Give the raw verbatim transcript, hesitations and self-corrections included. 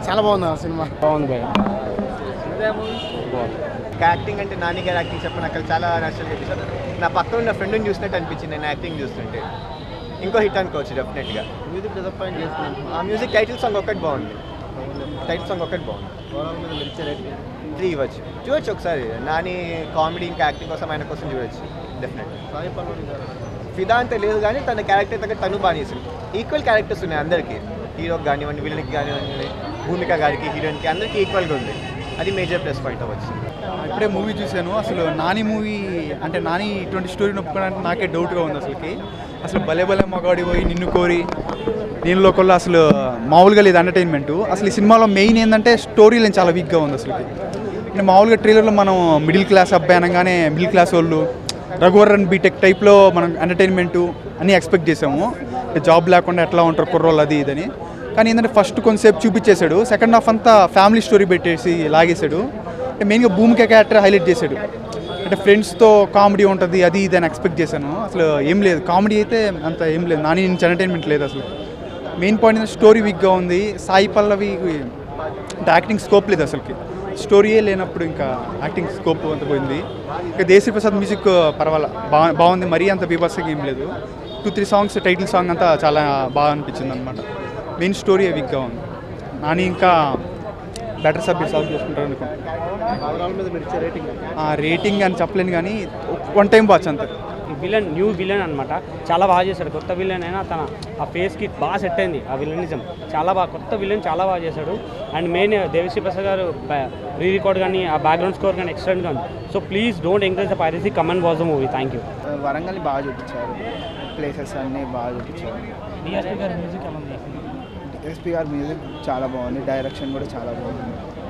చాలా బాగుంది సినిమా. బాగుంది భయ. యాక్టింగ్ అంటే నాని గారి యాక్టింగ్ చెప్పిన అక్కడ చాలా నష్టం చేశారు. నా పక్కన ఉన్న ఫ్రెండ్ని చూసినట్టు అనిపించింది నేను యాక్టింగ్ చూస్తుంటే. ఇంకో హిట్ అనుకోవచ్చు డెఫినెట్గా. మ్యూజిక్ డిసప్పాయింట్ చేస్తుంది. ఆ మ్యూజిక్ టైటిల్ సాంగ్ ఒకటి బాగుంది. టైటిల్ సాంగ్ ఒకటి బాగుంది. త్రీ ఇవ్వచ్చు, చూడొచ్చు ఒకసారి. నాని కామెడీ ఇంకా యాక్టింగ్ కోసం ఆయన కోసం చూడొచ్చు డెఫినెట్గా. సాయి పల్లవి గారు ఫిదా అంతే లేదు కానీ తన క్యారెక్టర్ దగ్గర తను బాగా చేసింది. ఈక్వల్ క్యారెక్టర్స్ ఉన్నాయి అందరికీ, హీరోకి కానివ్వండి, విలన్కి కానివ్వండి, భూమిక గారికి, హీరోయిన్కి, అందరికీ ఈక్వల్గా ఉంది. అది మేజర్ ప్లస్ పాయింట్ అవ్వచ్చు. ఇప్పుడే మూవీ చూశాను. అసలు నాని మూవీ అంటే నాని ఇటువంటి స్టోరీని ఒప్పుకోవడానికి నాకే డౌట్గా ఉంది అసలుకి. అసలు భలే భలే మగాడి పోయి నిన్ను కోరి నేను లోకల్లో అసలు మామూలుగా లేదు ఎంటర్టైన్మెంట్. అసలు ఈ సినిమాలో మెయిన్ ఏంటంటే స్టోరీ లైన్ చాలా వీక్గా ఉంది అసలుకి. అంటే మామూలుగా ట్రైలర్లో మనం మిడిల్ క్లాస్ అబ్బాయి అనగానే మిడిల్ క్లాస్ వాళ్ళు రఘువరన్ బీటెక్ టైప్లో మనం ఎంటర్టైన్మెంటు అన్నీ ఎక్స్పెక్ట్ చేసాము. జాబ్ లేకుండా ఎట్లా ఉంటారు కుర్రోళ్ళు అది ఇదని. కానీ ఏంటంటే ఫస్ట్ కొంతసేపు చూపించేశాడు, సెకండ్ హాఫ్ అంతా ఫ్యామిలీ స్టోరీ పెట్టేసి లాగేశాడు. అంటే మెయిన్గా భూమిక క్యారెక్టర్ హైలైట్ చేశాడు. అంటే ఫ్రెండ్స్తో కామెడీ ఉంటుంది అది ఇది అని ఎక్స్పెక్ట్ చేశాను. అసలు ఏం లేదు, కామెడీ అయితే అంత ఏం లేదు. నాని నుంచి ఎంటర్టైన్మెంట్ లేదు అసలు. మెయిన్ పాయింట్ ఏంటంటే స్టోరీ వీక్గా ఉంది. సాయి పల్లవి అంటే యాక్టింగ్ స్కోప్ లేదు అసలుకి. స్టోరీయే లేనప్పుడు ఇంకా యాక్టింగ్ స్కోప్ అంత పోయింది. ఇంకా దేశీ ప్రసాద్ మ్యూజిక్ పర్వాలా బా బాగుంది మరీ అంత బీభత్సంగా ఏం లేదు. Two three songs title song అంతా చాలా బాగా అనిపించింది అనమాట. మెయిన్ స్టోరీ వీక్గా ఉంది. నాని ఇంకా బెటర్ సబ్జెక్ట్ సాల్వ్ చేసుకుంటారు అనుకుంటున్నాను. రేటింగ్ అని చెప్పలేను కానీ వన్ టైం వాచ్ అంతే. విలన్ న్యూ విలన్ అనమాట, చాలా బాగా చేశాడు. కొత్త విలన్ అయినా తన ఆ ఫేస్కి బాగా సెట్ అయింది ఆ విలనిజం. చాలా బాగా కొత్త విలన్ చాలా బాగా చేశాడు. అండ్ మెయిన్ దేవిశ్రీ ప్రసాద్ గారు రీ రికార్డ్ కానీ ఆ బ్యాక్గ్రౌండ్ స్కోర్ కానీ ఎక్సలెంట్గా ఉంది. So please don't encourage the piracy, come and watch the movie. Thank you. Warangal బాగా చూపించారు, ప్లేసెస్ అన్నీ బాగా చూపించారు. డిఎస్పీ గారి మ్యూజిక్ ఎలా ఉంది? ఎస్పీ గారి మ్యూజిక్ చాలా బాగుంది, డైరెక్షన్ కూడా చాలా బాగుంది.